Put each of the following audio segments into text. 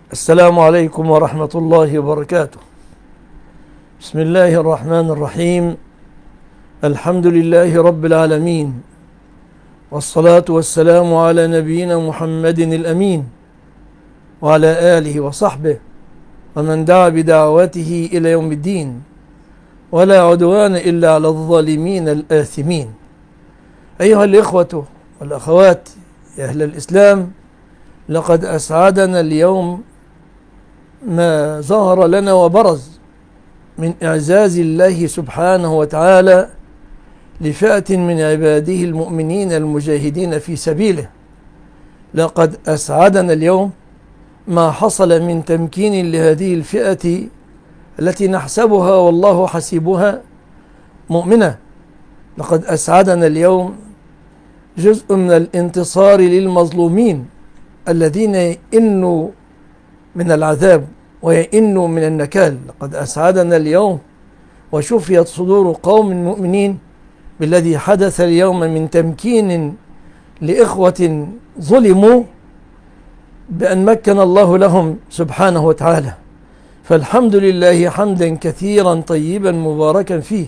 السلام عليكم ورحمة الله وبركاته. بسم الله الرحمن الرحيم. الحمد لله رب العالمين، والصلاة والسلام على نبينا محمد الأمين وعلى آله وصحبه ومن دعا بدعوته إلى يوم الدين، ولا عدوان إلا على الظالمين الآثمين. أيها الإخوة والأخوات يا أهل الإسلام، لقد أسعدنا اليوم ما ظهر لنا وبرز من إعزاز الله سبحانه وتعالى لفئة من عباده المؤمنين المجاهدين في سبيله. لقد أسعدنا اليوم ما حصل من تمكين لهذه الفئة التي نحسبها والله حسيبها مؤمنة. لقد أسعدنا اليوم جزء من الانتصار للمظلومين الذين يئنوا من العذاب ويئنوا من النكال. لقد أسعدنا اليوم وشفيت صدور قوم مؤمنين بالذي حدث اليوم من تمكين لإخوة ظلموا، بأن مكن الله لهم سبحانه وتعالى. فالحمد لله حمدا كثيرا طيبا مباركا فيه،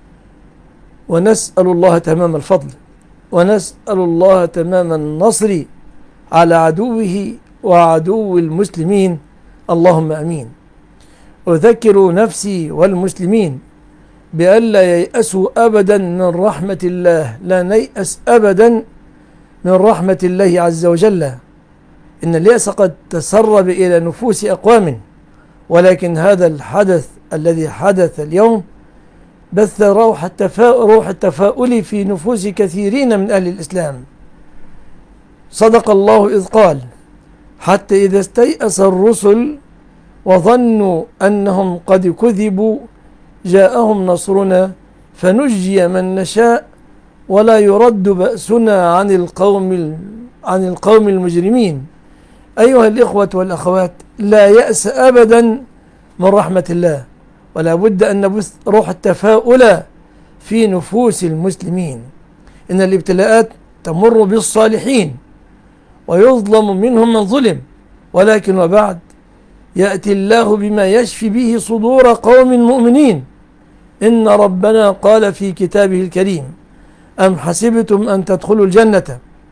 ونسأل الله تمام الفضل، ونسأل الله تمام النصر على عدوه وعدو المسلمين، اللهم أمين. أذكر نفسي والمسلمين بألا ييأسوا أبدا من رحمة الله، لا نيأس أبدا من رحمة الله عز وجل. إن اليأس قد تسرب إلى نفوس أقوام، ولكن هذا الحدث الذي حدث اليوم بث روح التفاؤل في نفوس كثيرين من أهل الإسلام. صدق الله إذ قال: حتى إذا استيأس الرسل وظنوا أنهم قد كذبوا جاءهم نصرنا فنجي من نشاء ولا يرد بأسنا عن القوم المجرمين. أيها الإخوة والأخوات، لا يأس أبدا من رحمة الله، ولا بد أن نبث روح التفاؤل في نفوس المسلمين. إن الابتلاءات تمر بالصالحين ويظلم منهم من ظلم، ولكن وبعد يأتي الله بما يشفي به صدور قوم مؤمنين. إن ربنا قال في كتابه الكريم: أم حسبتم أن تدخلوا الجنة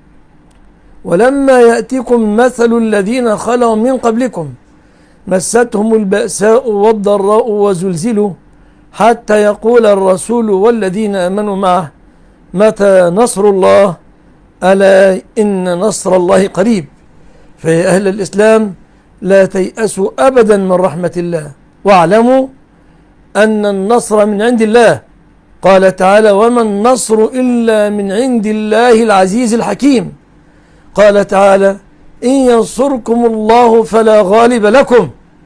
ولما يأتكم مثل الذين خلوا من قبلكم مستهم البأساء والضراء وزلزلوا حتى يقول الرسول والذين آمنوا معه متى نصر الله ألا إن نصر الله قريب. فيا أهل الإسلام، لا تيأسوا أبدا من رحمة الله، واعلموا أن النصر من عند الله. قال تعالى: وما النصر إلا من عند الله العزيز الحكيم. قال تعالى: إن ينصركم الله فلا غالب لكم.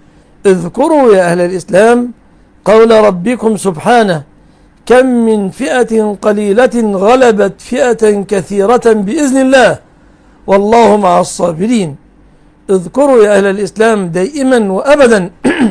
اذكروا يا أهل الإسلام قول ربكم سبحانه: كم من فئة قليلة غلبت فئة كثيرة بإذن الله والله مع الصابرين. اذكروا يا أهل الإسلام دائما وأبدا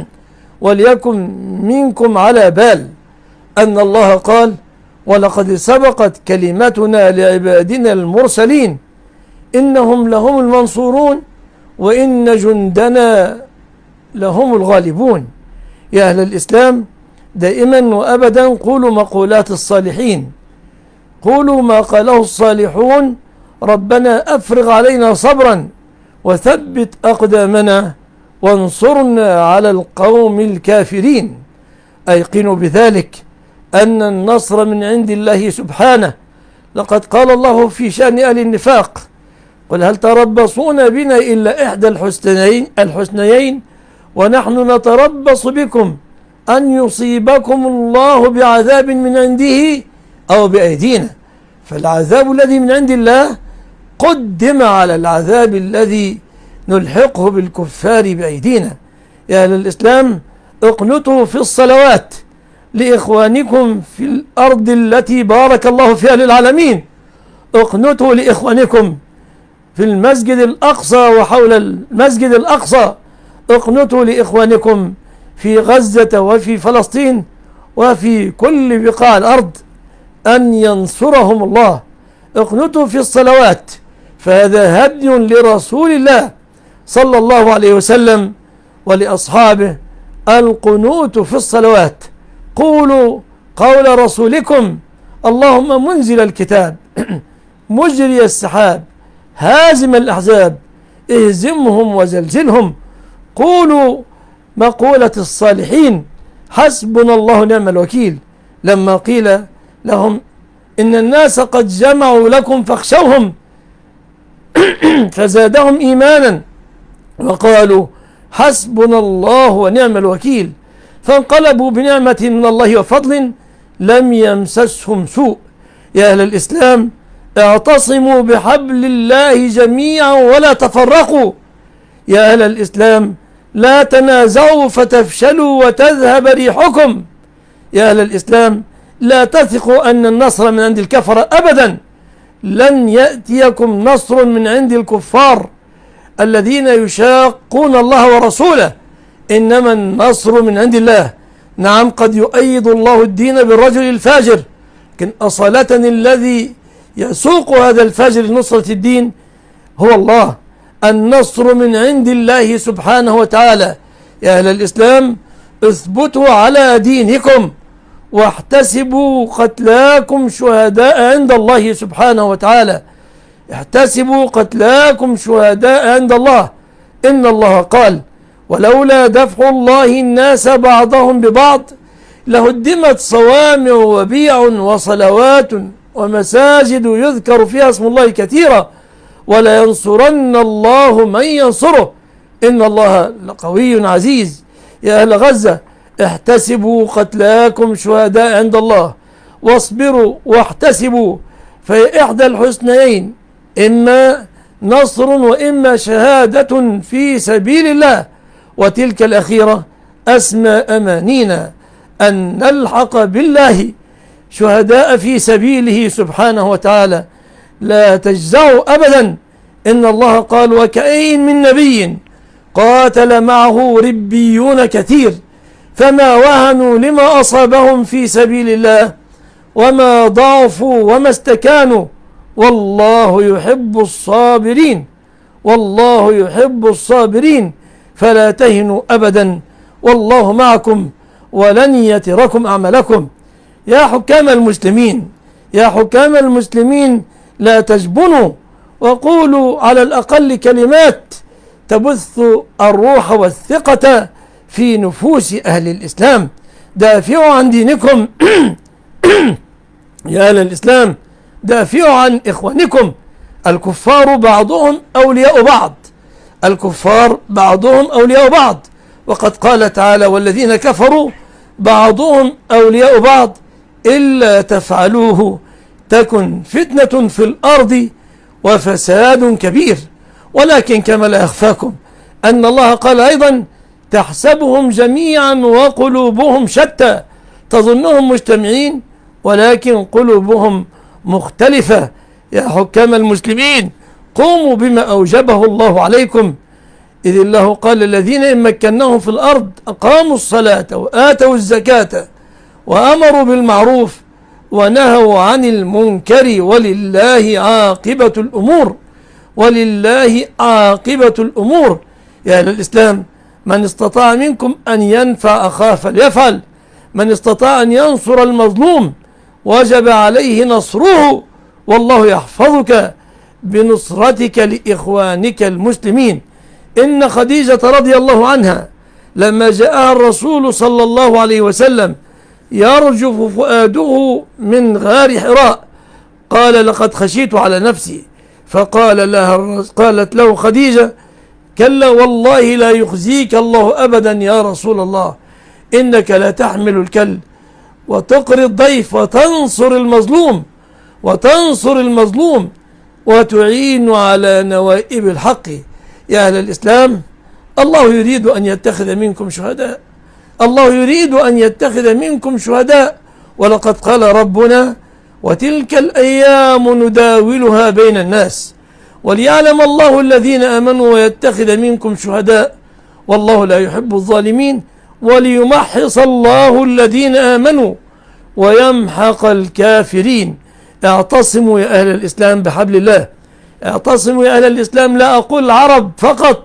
وليكن منكم على بال أن الله قال: ولقد سبقت كلمتنا لعبادنا المرسلين إنهم لهم المنصورون وإن جندنا لهم الغالبون. يا أهل الإسلام، دائما وأبدا قولوا مقولات الصالحين، قولوا ما قاله الصالحون: ربنا أفرغ علينا صبرا وثبت أقدامنا وانصرنا على القوم الكافرين. أيقنوا بذلك أن النصر من عند الله سبحانه. لقد قال الله في شأن أهل النفاق: قل هل تربصون بنا إلا إحدى الحسنيين ونحن نتربص بكم أن يصيبكم الله بعذاب من عنده أو بأيدينا. فالعذاب الذي من عند الله قدم على العذاب الذي نلحقه بالكفار بأيدينا. يا أهل الإسلام، اقنتوا في الصلوات لإخوانكم في الأرض التي بارك الله فيها للعالمين. اقنتوا لإخوانكم في المسجد الأقصى وحول المسجد الأقصى. اقنتوا لإخوانكم في غزة وفي فلسطين وفي كل بقاع الأرض أن ينصرهم الله. اقنتوا في الصلوات، فهذا هدي لرسول الله صلى الله عليه وسلم ولأصحابه القنوت في الصلوات. قولوا قول رسولكم اللهم منزل الكتاب مجري السحاب هازم الأحزاب اهزمهم وزلزلهم. قولوا مقولة الصالحين حسبنا الله ونعم الوكيل لما قيل لهم إن الناس قد جمعوا لكم فاخشوهم فزادهم إيمانا وقالوا حسبنا الله ونعم الوكيل فانقلبوا بنعمة من الله وفضل لم يمسسهم سوء. يا أهل الإسلام اعتصموا بحبل الله جميعا ولا تفرقوا. يا أهل الإسلام لا تنازعوا فتفشلوا وتذهب ريحكم. يا أهل الإسلام لا تثقوا أن النصر من عند الكفرة أبدا. لن يأتيكم نصر من عند الكفار الذين يشاقون الله ورسوله، إنما النصر من عند الله. نعم قد يؤيد الله الدين بالرجل الفاجر، لكن أصالة الذي يسوق هذا الفاجر لنصرة الدين هو الله. النصر من عند الله سبحانه وتعالى. يا أهل الإسلام اثبتوا على دينكم واحتسبوا قتلاكم شهداء عند الله سبحانه وتعالى. احتسبوا قتلاكم شهداء عند الله. إن الله قال ولولا دفع الله الناس بعضهم ببعض لهدمت صوامع وبيع وصلوات ومساجد يذكر فيها اسم الله كثيرا ولينصرن الله من ينصره إن الله لقوي عزيز. يا أهل غزة احتسبوا قتلاكم شهداء عند الله واصبروا واحتسبوا، فإحدى الحسنيين إما نصر وإما شهادة في سبيل الله، وتلك الأخيرة أسمى أمانينا أن نلحق بالله شهداء في سبيله سبحانه وتعالى. لا تجزعوا أبدا. إن الله قال وكأين من نبي قاتل معه ربيون كثير فما وهنوا لما أصابهم في سبيل الله وما ضعفوا وما استكانوا والله يحب الصابرين. والله يحب الصابرين فلا تهنوا أبدا والله معكم ولن يتركم أعمالكم. يا حكام المسلمين، يا حكام المسلمين لا تجبنوا وقولوا على الأقل كلمات تبث الروح والثقة في نفوس أهل الإسلام. دافعوا عن دينكم يا أهل الإسلام، دافعوا عن إخوانكم. الكفار بعضهم أولياء بعض، الكفار بعضهم أولياء بعض، وقد قال تعالى والذين كفروا بعضهم أولياء بعض إلا تفعلوه تكن فتنة في الأرض وفساد كبير. ولكن كما لا يخفاكم أن الله قال أيضا تحسبهم جميعا وقلوبهم شتى، تظنهم مجتمعين ولكن قلوبهم مختلفة. يا حكام المسلمين قوموا بما أوجبه الله عليكم، إذ الله قال الذين إن مكناهم في الأرض أقاموا الصلاة وآتوا الزكاة وأمروا بالمعروف ونهوا عن المنكر ولله عاقبة الأمور. ولله عاقبة الأمور. يا أهل الإسلام من استطاع منكم أن ينفع أخاه فليفعل، من استطاع أن ينصر المظلوم وجب عليه نصره، والله يحفظك بنصرتك لإخوانك المسلمين. إن خديجة رضي الله عنها لما جاءها الرسول صلى الله عليه وسلم يرجف فؤاده من غار حراء قال لقد خشيت على نفسي، قالت له خديجة كلا والله لا يخزيك الله أبدا يا رسول الله، إنك لا تحمل الكل وتقري الضيف وتنصر المظلوم وتعين على نوائب الحق. يا أهل الإسلام الله يريد أن يتخذ منكم شهداء، الله يريد أن يتخذ منكم شهداء. ولقد قال ربنا وتلك الأيام نداولها بين الناس وليعلم الله الذين آمنوا ويتخذ منكم شهداء والله لا يحب الظالمين وليمحص الله الذين آمنوا ويمحق الكافرين. اعتصموا يا أهل الإسلام بحبل الله، اعتصموا يا أهل الإسلام. لا أقول العرب فقط،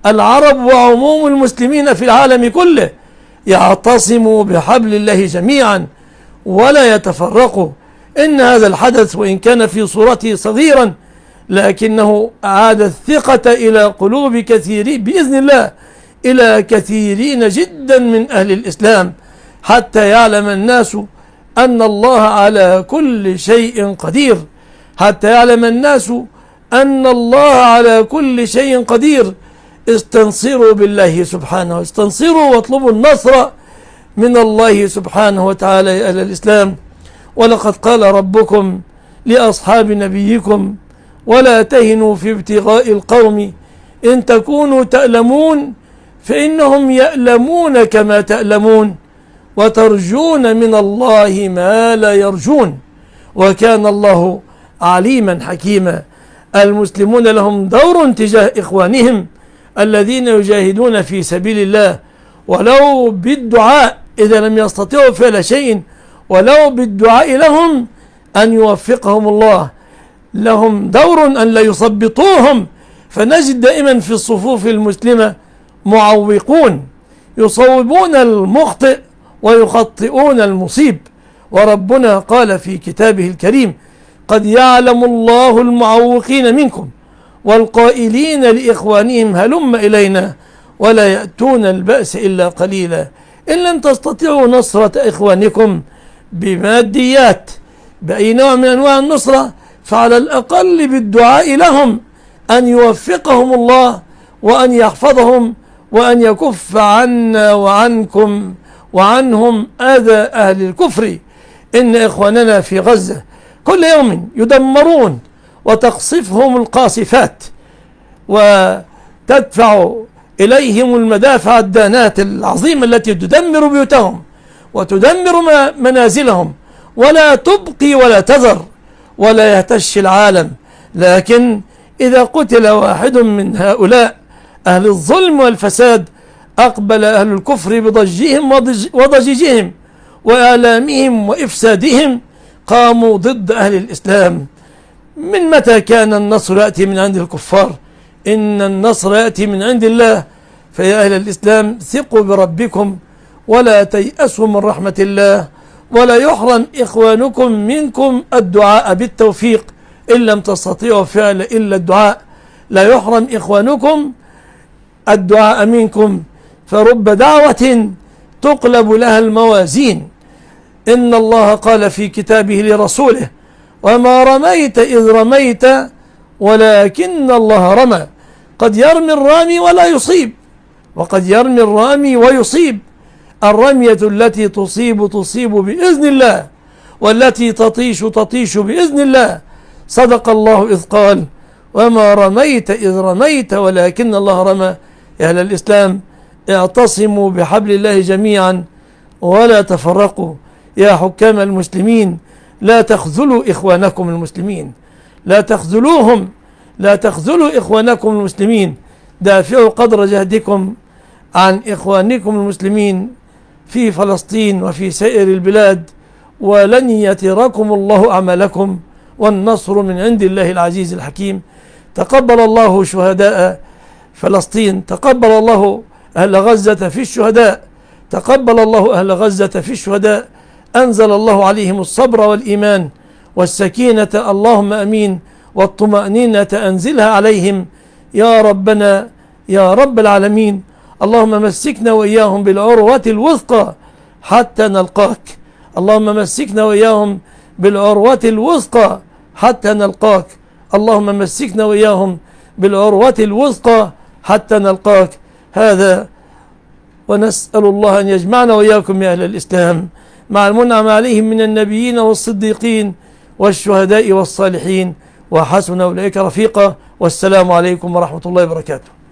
العرب وعموم المسلمين في العالم كله يعتصموا بحبل الله جميعا ولا يتفرقوا. إن هذا الحدث وإن كان في صورته صغيرا لكنه أعاد الثقة إلى قلوب كثيرين بإذن الله، إلى كثيرين جدا من أهل الإسلام، حتى يعلم الناس أن الله على كل شيء قدير، حتى يعلم الناس أن الله على كل شيء قدير. استنصروا بالله سبحانه، استنصروا واطلبوا النصر من الله سبحانه وتعالى يا أهل الإسلام. ولقد قال ربكم لأصحاب نبيكم ولا تهنوا في ابتغاء القوم إن تكونوا تألمون فإنهم يألمون كما تألمون وترجون من الله ما لا يرجون وكان الله عليما حكيما. المسلمون لهم دور تجاه إخوانهم الذين يجاهدون في سبيل الله، ولو بالدعاء إذا لم يستطيعوا فعل شيء، ولو بالدعاء لهم أن يوفقهم الله. لهم دور أن لا يثبطوهم، فنجد دائما في الصفوف المسلمة معوقون يصوبون المخطئ ويخطئون المصيب. وربنا قال في كتابه الكريم: قد يعلم الله المعوقين منكم والقائلين لإخوانهم هلم إلينا ولا يأتون البأس إلا قليلا. إن لم تستطيعوا نصرة إخوانكم بماديات بأي نوع من أنواع النصرة فعلى الأقل بالدعاء لهم أن يوفقهم الله وأن يحفظهم وأن يكف عنا وعنكم وعنهم أذى أهل الكفر. إن إخواننا في غزة كل يوم يدمرون وتقصفهم القاصفات وتدفع إليهم المدافع الدانات العظيمة التي تدمر بيوتهم وتدمر منازلهم ولا تبقي ولا تذر ولا يهتش العالم. لكن إذا قتل واحد من هؤلاء أهل الظلم والفساد أقبل أهل الكفر بضجهم وضجيجهم وآلامهم وإفسادهم، قاموا ضد أهل الإسلام. من متى كان النصر يأتي من عند الكفار؟ إن النصر يأتي من عند الله. فيا أهل الإسلام ثقوا بربكم ولا تيأسوا من رحمة الله، ولا يحرم إخوانكم منكم الدعاء بالتوفيق إن لم تستطيعوا فعل إلا الدعاء. لا يحرم إخوانكم الدعاء منكم، فرب دعوة تقلب لها الموازين. إن الله قال في كتابه لرسوله: وما رميت إذ رميت ولكن الله رمى. قد يرمي الرامي ولا يصيب، وقد يرمي الرامي ويصيب. الرمية التي تصيب بإذن الله، والتي تطيش بإذن الله. صدق الله إذ قال: وما رميت إذ رميت ولكن الله رمى. يا أهل الإسلام اعتصموا بحبل الله جميعا ولا تفرقوا. يا حكام المسلمين لا تخذلوا إخوانكم المسلمين، لا تخذلوهم، لا تخذلوا إخوانكم المسلمين. دافعوا قدر جهدكم عن إخوانكم المسلمين في فلسطين وفي سائر البلاد، ولن يتركم الله أعمالكم، والنصر من عند الله العزيز الحكيم. تقبل الله شهداء فلسطين، تقبل الله أهل غزة في الشهداء، تقبل الله أهل غزة في الشهداء. أنزل الله عليهم الصبر والإيمان والسكينة، اللهم أمين، والطمأنينة أنزلها عليهم يا ربنا يا رب العالمين. اللهم مسكنا وإياهم بالعروة الوثقى حتى نلقاك، اللهم مسكنا وإياهم بالعروة الوثقى حتى نلقاك، اللهم مسكنا وإياهم بالعروة الوثقى حتى نلقاك. هذا ونسأل الله أن يجمعنا وإياكم يا أهل الإسلام مع المنعم عليهم من النبيين والصديقين والشهداء والصالحين، وحسن أولئك رفيقا. والسلام عليكم ورحمة الله وبركاته.